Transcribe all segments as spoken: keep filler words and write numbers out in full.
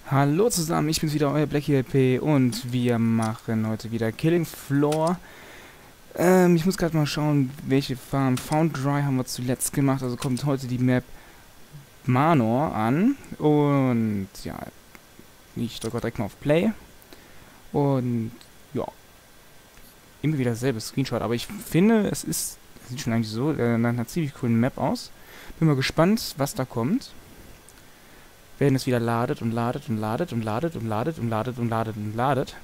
Hallo zusammen, ich bin's wieder, euer BlackyLP und wir machen heute wieder Killing Floor. Ähm, ich muss gerade mal schauen, welche Farm. Foundry haben wir zuletzt gemacht, also kommt heute die Map Manor an. Und ja, ich drücke direkt mal auf Play. Und ja, immer wieder dasselbe Screenshot, aber ich finde, es ist, es sieht schon eigentlich so, äh, nach einer ziemlich coolen Map aus. Bin mal gespannt, was da kommt. Wenn es wieder ladet und ladet und ladet und ladet und ladet und ladet und ladet und ladet.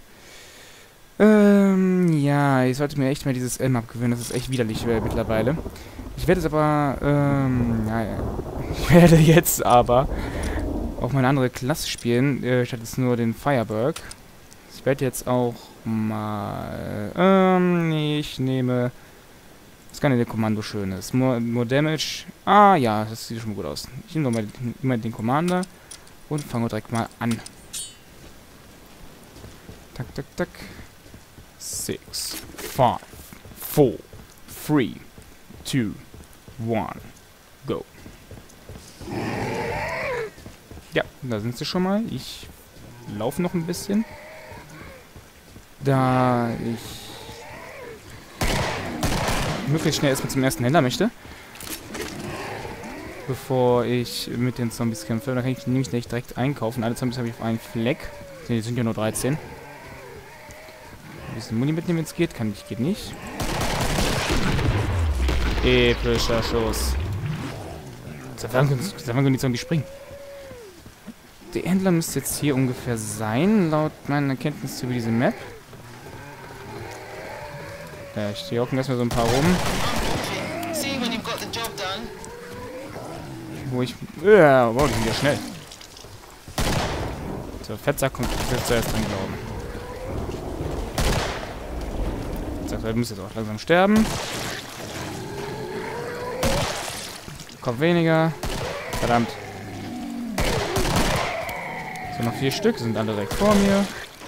Ähm, ja, ich sollte mir echt mal dieses M abgewöhnen, das ist echt widerlich äh, mittlerweile. Ich werde es aber, ähm, naja, ich werde jetzt aber auch meine andere Klasse spielen, äh, statt jetzt nur den Fireberg. Ich werde jetzt auch mal, ähm, ich nehme, was kann denn der Kommando Schönes? More, more Damage, ah ja, das sieht schon gut aus. Ich nehme mal immer den Commander. Und fangen wir direkt mal an. Tak, tak, tak. six, five, four, three, two, one, go. Ja, da sind sie schon mal. Ich laufe noch ein bisschen. Da ich möglichst schnell erstmal zum ersten Händler möchte. Bevor ich mit den Zombies kämpfe. Da kann ich nämlich nicht direkt einkaufen. Alle Zombies habe ich auf einen Fleck. Die sind ja nur dreizehn. Ein bisschen Muni mitnehmen, wenn es geht. Kann ich, geht nicht. Epischer Schuss. Seit wann können die Zombies springen? Der Händler müsste jetzt hier ungefähr sein, laut meinen Erkenntnissen über diese Map. Ja, ich stehe auch erstmal so ein paar rum. Wo ich... Ja, wow, die sind ja schnell. So, Fettsack kommt jetzt zuerst dran, glauben. Fettsack muss jetzt auch langsam sterben. Kommt weniger. Verdammt. So, noch vier Stück, sind alle direkt vor mir.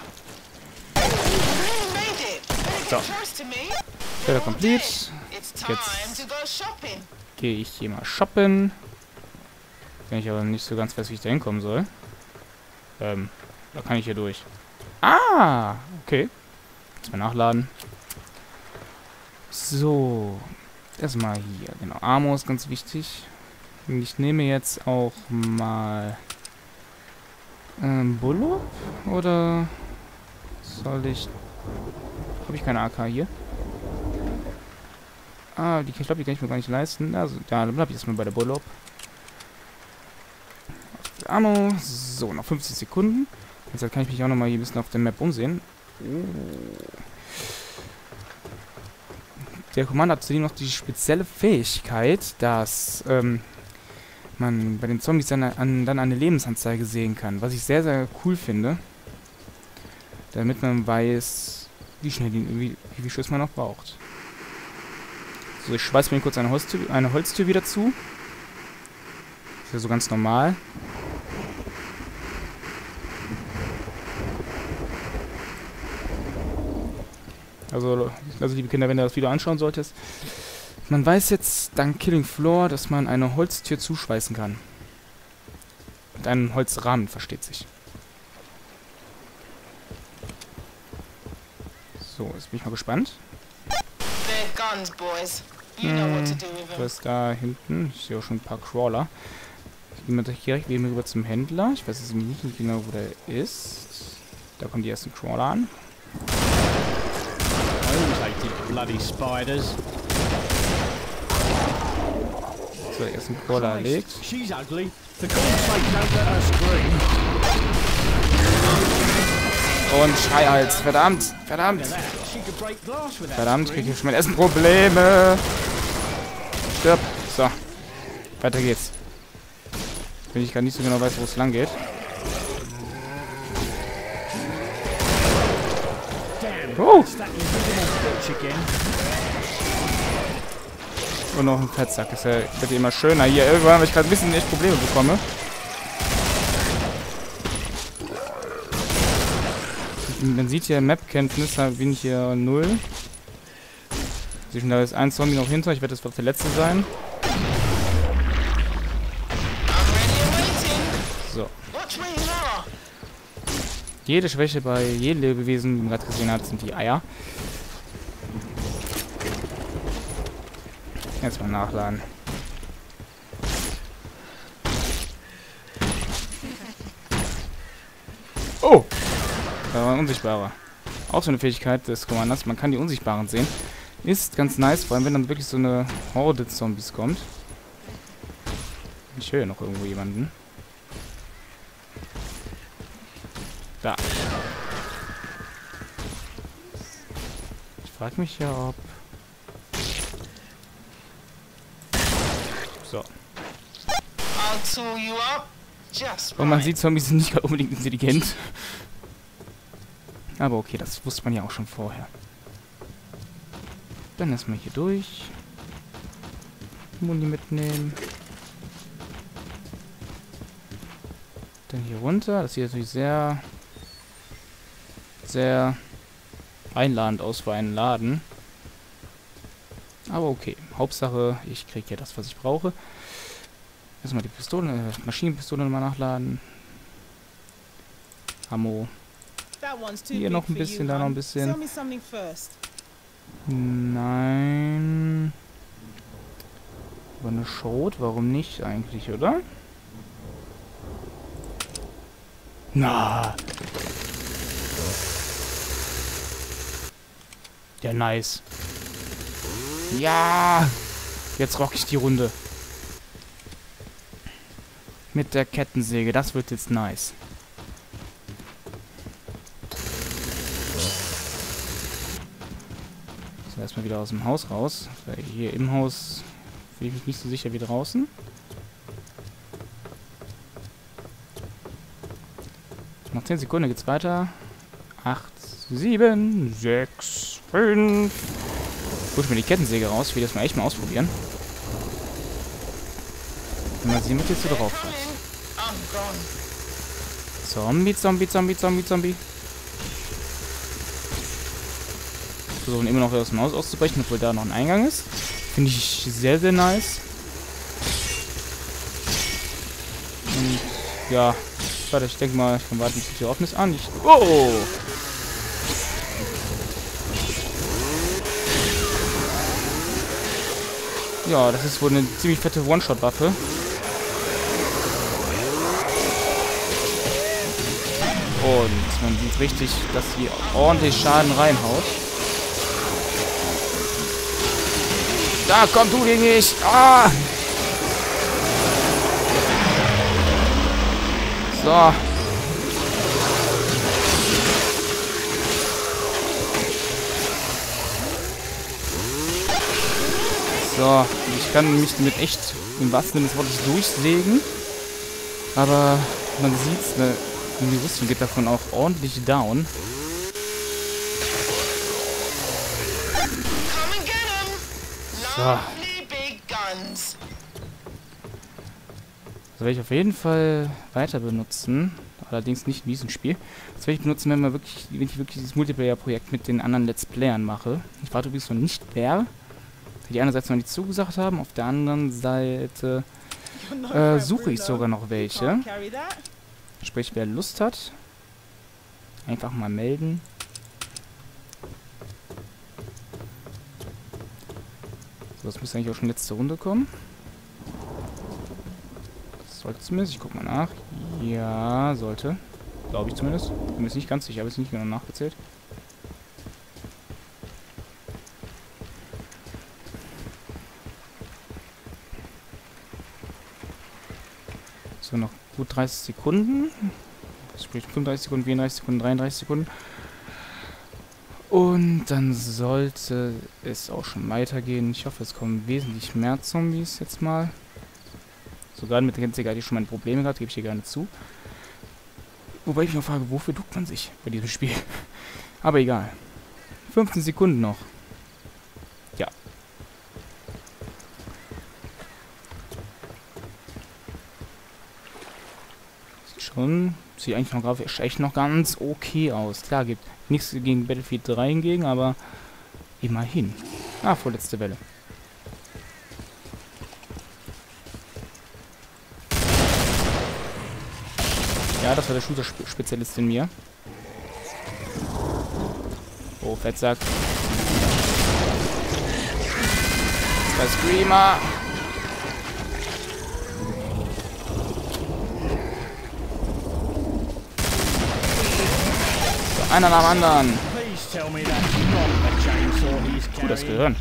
So. Fehler complete. Jetzt gehe ich hier mal shoppen. Wenn ich aber nicht so ganz weiß, wie ich da hinkommen soll. Ähm, da kann ich hier durch. Ah, okay. Jetzt mal nachladen. So. Erstmal hier. Genau, Ammo ist ganz wichtig. Und ich nehme jetzt auch mal... Ähm, Bullo? Oder... Soll ich... Habe ich keine A K hier? Ah, die, ich glaube, die kann ich mir gar nicht leisten. Also, ja, dann bleibe ich erstmal bei der Bullo. Ammo. So, noch fünfzig Sekunden. Jetzt kann ich mich auch noch mal hier ein bisschen auf der Map umsehen. Der Commander hat zudem noch die spezielle Fähigkeit, dass ähm, man bei den Zombies dann, an, dann eine Lebensanzeige sehen kann. Was ich sehr, sehr cool finde. Damit man weiß, wie schnell die, wie, wie viel Schuss man noch braucht. So, ich schweiß mir kurz eine Holztür, eine Holztür wieder zu. Das ist ja so ganz normal. Also, also liebe Kinder, wenn du das Video anschauen solltest, man weiß jetzt dank Killing Floor, dass man eine Holztür zuschweißen kann. Mit einem Holzrahmen, versteht sich. So, jetzt bin ich mal gespannt. Hm, was ist da hinten? Ich sehe auch schon ein paar Crawler. Ich gehe mal direkt rüber zum Händler. Ich weiß jetzt nicht genau, wo der ist. Da kommen die ersten Crawler an. Bloody spiders. So, der erste Crawler erlegt. Und Schreihals. Verdammt, verdammt. Verdammt, ich kriege hier schon mein Essen Probleme. Stirb. So. Weiter geht's. Wenn ich gar nicht so genau weiß, wo es lang geht. Oh. Und noch ein Fettsack. Das wird ja immer schöner. Hier, irgendwann habe ich gerade ein bisschen echt Probleme bekomme. Man sieht hier Map-Kenntnis, da bin ich hier null. Da ist ein Zombie noch hinter. Ich werde das wohl der letzte sein. So. Jede Schwäche bei jedem Lebewesen, wie man gerade gesehen hat, sind die Eier. Jetzt mal nachladen. Oh! Da war ein Unsichtbarer. Auch so eine Fähigkeit des Commanders. Man kann die Unsichtbaren sehen. Ist ganz nice, vor allem wenn dann wirklich so eine Horde Zombies kommt. Ich höre noch irgendwo jemanden. Da. Ich frage mich ja, ob... So. Und man sieht, Zombies sind nicht gerade unbedingt intelligent. Aber okay, das wusste man ja auch schon vorher. Dann erstmal hier durch. Muni mitnehmen. Dann hier runter. Das sieht natürlich sehr... sehr einladend aus für einen Laden. Aber okay. Hauptsache, ich kriege ja das, was ich brauche. Erstmal die Pistole, äh, Maschinenpistole nochmal nachladen. Ammo. Hier noch ein bisschen, da noch ein bisschen. Nein. Aber eine Schrot, warum nicht eigentlich, oder? Na. Ja, nice. Ja. Jetzt rock ich die Runde. Mit der Kettensäge, das wird jetzt nice. So, erstmal wieder aus dem Haus raus. Weil hier im Haus fühle ich mich nicht so sicher wie draußen. Noch zehn Sekunden geht's weiter. acht, sieben, sechs, fünf. Hol ich mir die Kettensäge raus. Ich will das mal echt mal ausprobieren. Mal sehen, was jetzt so drauf hat. Zombie, Zombie, Zombie, Zombie, Zombie. Versuchen immer noch aus dem Haus auszubrechen, obwohl da noch ein Eingang ist. Finde ich sehr, sehr nice. Und ja, warte, ich denke mal, ich kann warten, bis die Tür offen ist. Ah, nicht. Oh! Ja, das ist wohl eine ziemlich fette One-Shot-Waffe. Und man sieht richtig, dass sie ordentlich Schaden reinhaut. Da, komm du gegen mich! Ah! So. So, ich kann mich damit echt im wahrsten Sinne des Wortes durchsägen. Aber man sieht's, ne, die Rüstung geht davon auch ordentlich down. So. Das werde ich auf jeden Fall weiter benutzen. Allerdings nicht in diesem Spiel. Das werde ich benutzen, wenn, wir wirklich, wenn ich wirklich dieses Multiplayer-Projekt mit den anderen Let's Playern mache. Ich warte übrigens noch nicht, wer. Die einerseits noch nicht zugesagt haben, auf der anderen Seite äh, suche ich sogar noch welche. Sprich, wer Lust hat, einfach mal melden. So, das müsste eigentlich auch schon letzte Runde kommen. Das sollte zumindest, ich guck mal nach. Ja, sollte. Glaube ich zumindest. Bin mir jetzt nicht ganz sicher, habe es nicht genau nachgezählt. So, noch gut dreißig Sekunden. Sprich fünfunddreißig Sekunden, vierunddreißig Sekunden, dreiunddreißig Sekunden. Und dann sollte es auch schon weitergehen. Ich hoffe, es kommen wesentlich mehr Zombies jetzt mal. Sogar mit der Kettensäge hatte ich schon meine Probleme gehabt, gebe ich hier gerne zu. Wobei ich mich noch frage, wofür duckt man sich bei diesem Spiel? Aber egal. fünfzehn Sekunden noch. Ja. Sieht schon, sieht eigentlich noch grafisch echt noch ganz okay aus. Klar, gibt nichts gegen Battlefield drei hingegen, aber immerhin. Ah, vorletzte Welle. Ja, das war der Shooter-Spezialist in mir. Oh, Fettsack. Zwei Screamer. So, einer nach dem anderen. Gut, das Gehirn.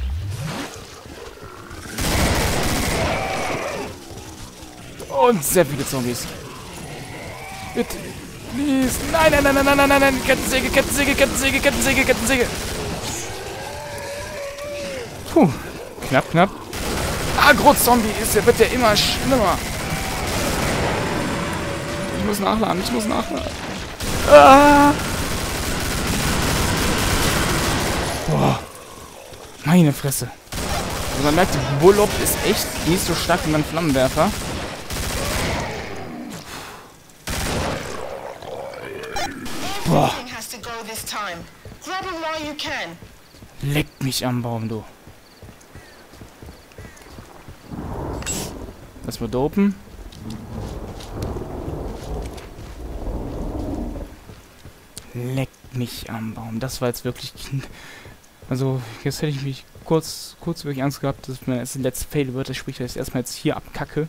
Und sehr viele Zombies. Bitte. Please. Nein, nein, nein, nein, nein, nein, nein. Kettensäge, Kettensäge, Kettensäge, Kettensäge, Kettensäge. Puh. Knapp, knapp. Agro-Zombie ist, der wird ja immer schlimmer. Ich muss nachladen, ich muss nachladen. Ah. Boah. Meine Fresse. Also man merkt, Bullock ist echt nicht so stark wie mein Flammenwerfer. Boah. Leck mich am Baum, du. Lass mal dopen. Leck mich am Baum. Das war jetzt wirklich... Also, jetzt hätte ich mich kurz, kurz wirklich Angst gehabt, dass mein erstes Let's Fail wird. Das spricht, dass ich erstmal jetzt hier abkacke.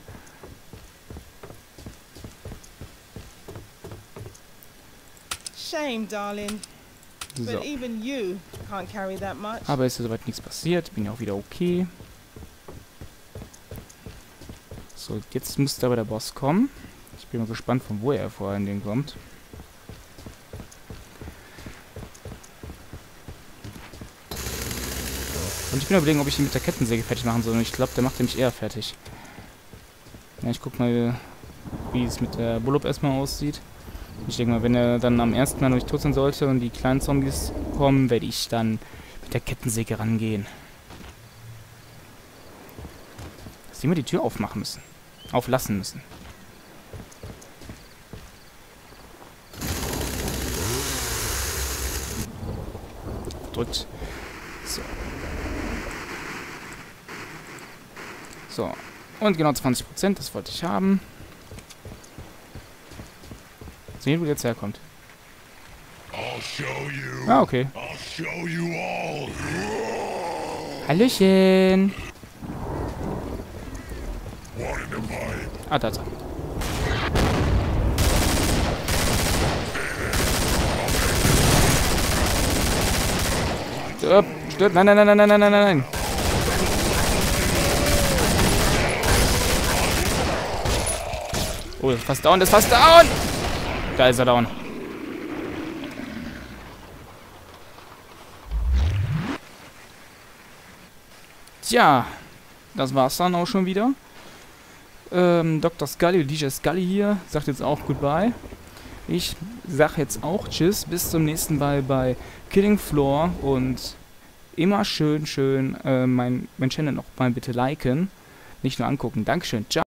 Shame, darling. So. But even you can't carry that much. Aber ist ja soweit nichts passiert. Bin ja auch wieder okay. So, jetzt müsste aber der Boss kommen. Ich bin mal gespannt, von wo er vor allen Dingen kommt. Und ich bin überlegen, ob ich ihn mit der Kettensäge fertig machen soll. Und ich glaube, der macht nämlich eher fertig. Ja, ich guck mal, wie es mit der Bullock erstmal aussieht. Ich denke mal, wenn er dann am ersten Mal noch nicht tot sein sollte und die kleinen Zombies kommen, werde ich dann mit der Kettensäge rangehen. Dass die immer die Tür aufmachen müssen. Auflassen müssen. Drückt. So. So. Und genau zwanzig Prozent, das wollte ich haben. Sehen, wo jetzt herkommt. Ah, okay. Hallöchen. Ah, da ist er. Stirb, stirb, nein, nein, nein, nein, nein, nein, nein. Oh, das ist fast down, das ist fast down. Da ist er down. Tja, das war's dann auch schon wieder. Ähm, Doktor Scully, D J Scully hier, sagt jetzt auch Goodbye. Ich sag jetzt auch Tschüss, bis zum nächsten Mal bei Killing Floor und immer schön, schön äh, mein, mein Channel noch mal bitte liken, nicht nur angucken. Dankeschön, ciao.